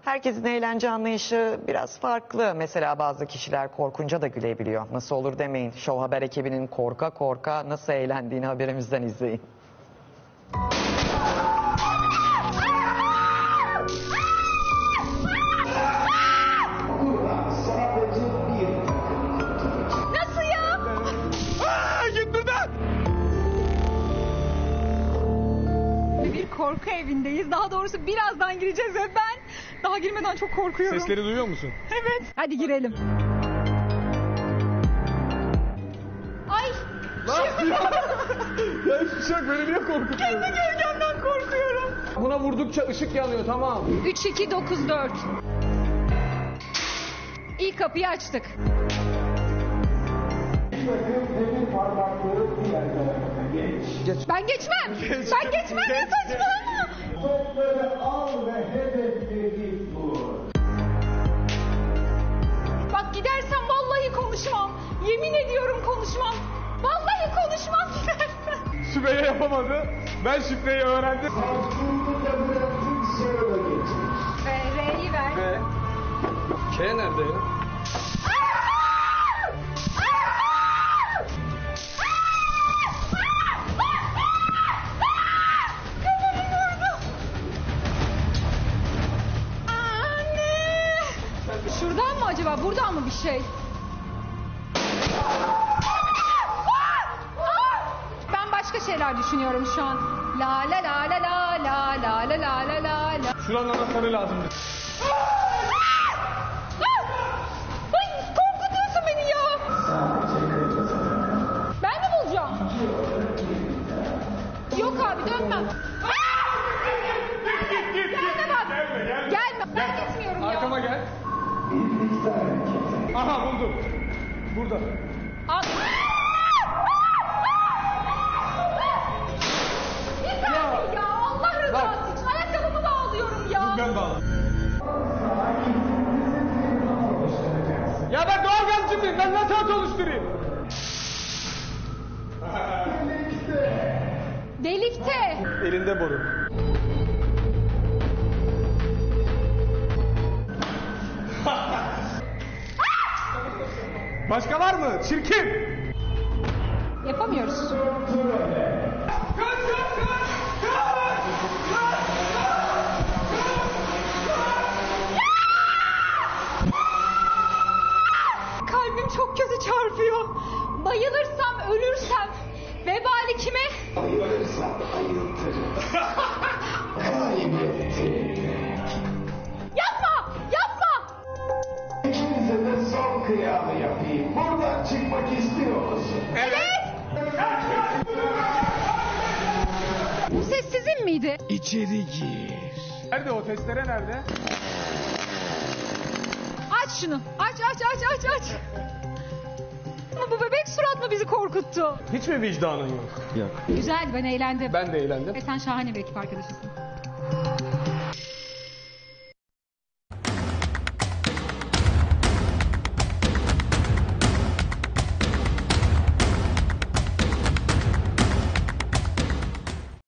Herkesin eğlence anlayışı biraz farklı. Mesela bazı kişiler korkunca da gülebiliyor. Nasıl olur demeyin. Show Haber ekibinin korka korka nasıl eğlendiğini haberimizden izleyin. Nasıl ya? Git buradan! Bir korku evindeyiz. Daha doğrusu birazdan gireceğiz ve ben daha girmeden çok korkuyorum. Sesleri duyuyor musun? Evet. Hadi girelim. Ay. Ya hiçbir şey yok, böyle niye korkutuyorsun? Kendi gölgemden korkuyorum. Buna vurdukça ışık yanıyor, tamam. 3, 2, 9, 4. İlk kapıyı açtık. Ben geçmem. Ben geçmem ya, saçmalama. Bak gidersen vallahi konuşmam. Yemin ediyorum konuşmam. Vallahi konuşmam gidersen. Sümeyye yapamadı. Ben şifreyi öğrendim. R'yi ver. Ve K nerede ya? Anne! Şuradan mı acaba? Buradan mı bir şey? Ben başka şeyler düşünüyorum şu an. La la la la la la la la la la la la. Şuranın anahtarı lazımdı. Ay korkutuyorsun beni ya. Ben mi bulacağım? Yok abi dönmem. Gelme bak. Gelme. Ben gitmiyorum ya. Arkama gel. Aha buldum. Burada. Al. Yeter ya. Allah rızası için. Ayakkabımı bağlıyorum ya. Ben bağladım. Ya ben doğalgazcı mıyım? Ben nasıl at oluşturayım? Delikte. Elinde boru. Başka var mı? Çirkin. Yapamıyoruz. Kalbim çok kötü çarpıyor. Bayılırsam, ölürsem vebali kime? Bayılırsam ayıltırım. Yapma! Yapma! İkinize de son kıyamı yapayım. Buradan çıkmak istiyor musun? Evet! Bu ses sizin miydi? İçeri gir. Nerede o testere nerede? Aç şunu. Aç. Ama bu bebek surat mı bizi korkuttu? Hiç mi vicdanın yok? Güzeldi, ben eğlendim. Ben de eğlendim. Ve sen şahane bir ekip arkadaşısın.